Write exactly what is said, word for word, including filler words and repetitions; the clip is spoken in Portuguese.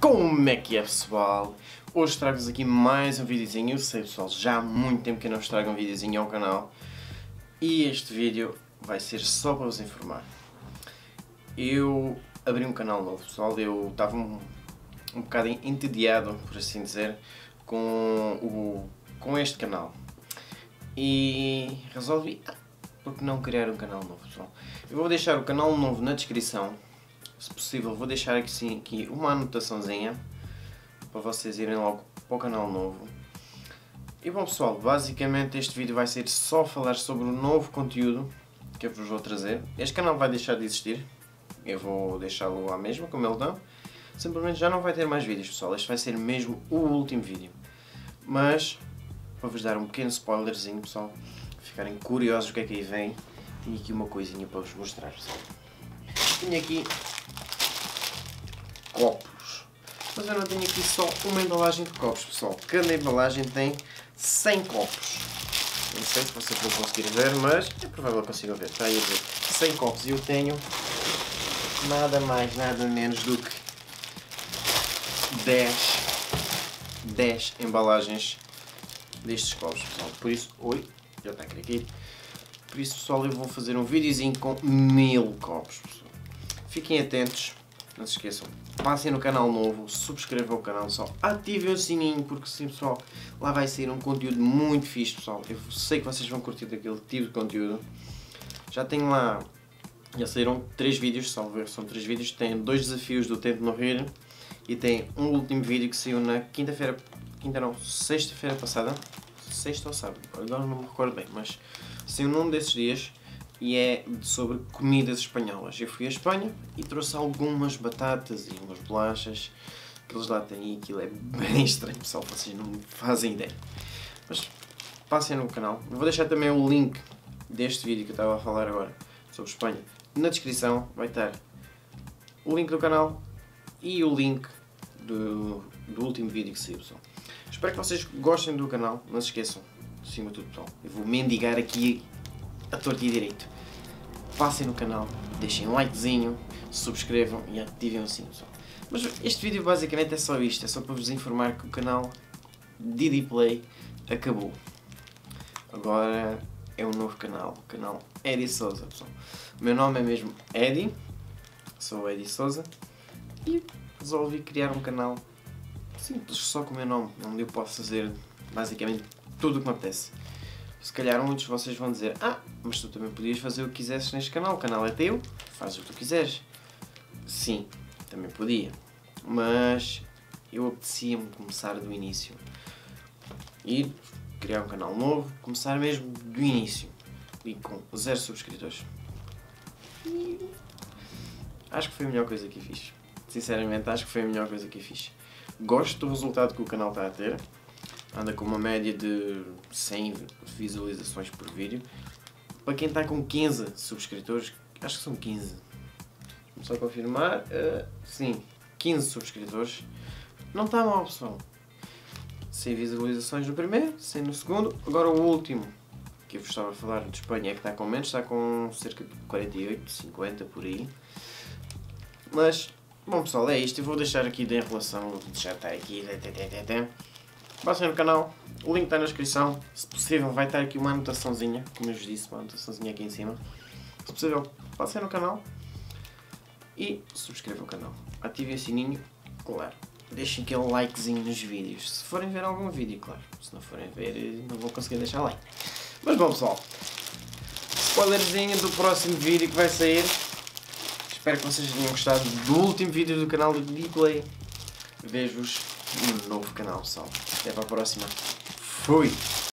Como é que é, pessoal? Hoje trago-vos aqui mais um videozinho. Eu sei, pessoal, já há muito tempo que eu não vos trago um videozinho ao canal. E este vídeo vai ser só para vos informar. Eu abri um canal novo, pessoal. Eu estava um, um bocado entediado, por assim dizer, com, o, com este canal. E resolvi, ah, por que não criar um canal novo, pessoal? Eu vou deixar o canal novo na descrição. Se possível, vou deixar aqui, sim, aqui uma anotaçãozinha para vocês irem logo para o canal novo. E bom, pessoal, basicamente este vídeo vai ser só falar sobre o novo conteúdo que eu vos vou trazer. Este canal vai deixar de existir, eu vou deixá-lo à mesma, como ele está. Simplesmente já não vai ter mais vídeos, pessoal. Este vai ser mesmo o último vídeo. Mas, para vos dar um pequeno spoilerzinho, pessoal, ficarem curiosos o que é que aí vem, tenho aqui uma coisinha para vos mostrar, pessoal. Tenho aqui copos, mas eu não tenho aqui só uma embalagem de copos, pessoal. Cada embalagem tem cem copos. Não sei se vocês vão conseguir ver, mas é provável que consigam ver. Está aí a ver, cem copos, e eu tenho nada mais, nada menos do que dez embalagens destes copos, pessoal. Por isso, oi, já está aqui. Por isso, pessoal, eu vou fazer um videozinho com mil copos, pessoal. Fiquem atentos, não se esqueçam, passem no canal novo, subscrevam o canal, pessoal, ativem o sininho, porque sim, pessoal, lá vai sair um conteúdo muito fixe, pessoal. Eu sei que vocês vão curtir aquele tipo de conteúdo. Já tenho lá, já saíram três vídeos, salvo, são três vídeos, tem dois desafios do Tente Morrer e tem um último vídeo que saiu na quinta-feira, quinta não, sexta-feira passada, sexta ou sábado, agora não me recordo bem, mas saiu num desses dias. E é sobre comidas espanholas. Eu fui à Espanha e trouxe algumas batatas e umas bolachas que eles lá têm, e aquilo é bem estranho, pessoal, vocês não fazem ideia. Mas passem no canal. Eu vou deixar também o link deste vídeo que eu estava a falar agora sobre Espanha na descrição. Vai estar o link do canal e o link do, do último vídeo que saiu, pessoal. Espero que vocês gostem do canal. Não se esqueçam, acima de tudo, pessoal, eu vou mendigar aqui a torto e direito. Passem no canal, deixem um likezinho, subscrevam e ativem o sininho, pessoal. Mas este vídeo basicamente é só isto, é só para vos informar que o canal Didi Play acabou. Agora é um novo canal, o canal Edi Souza, pessoal. O meu nome é mesmo Edi, sou o Edi Souza, e resolvi criar um canal simples, só com o meu nome, onde eu posso fazer basicamente tudo o que me apetece. Se calhar muitos de vocês vão dizer: ah, mas tu também podias fazer o que quisesses neste canal, o canal é teu, fazes o que tu quiseres. Sim, também podia, mas eu apetecia-me começar do início. Ir, criar um canal novo, começar mesmo do início, e com zero subscritores. E acho que foi a melhor coisa que eu fiz. Sinceramente, acho que foi a melhor coisa que eu fiz. Gosto do resultado que o canal está a ter. Anda com uma média de cem visualizações por vídeo. Para quem está com quinze subscritores, acho que são quinze. Vamos só confirmar. Uh, sim, quinze subscritores. Não está mal, pessoal. cem visualizações no primeiro, cem no segundo. Agora o último, que eu vos estava a falar, de Espanha, é que está com menos. Está com cerca de quarenta e oito, cinquenta por aí. Mas, bom, pessoal, é isto. Eu vou deixar aqui da enrolação. Vou deixar estar aqui. Passem no canal, o link está na descrição. Se possível, vai estar aqui uma anotaçãozinha, como eu vos disse, uma anotaçãozinha aqui em cima. Se possível, passem no canal e subscrevam o canal. Ativem o sininho, claro. Deixem aquele likezinho nos vídeos. Se forem ver algum vídeo, claro. Se não forem ver, não vou conseguir deixar like. Mas bom, pessoal, spoilerzinho do próximo vídeo que vai sair. Espero que vocês tenham gostado do último vídeo do canal do Didi Play. Vejo-vos no novo canal, pessoal. Até para a próxima. Fui!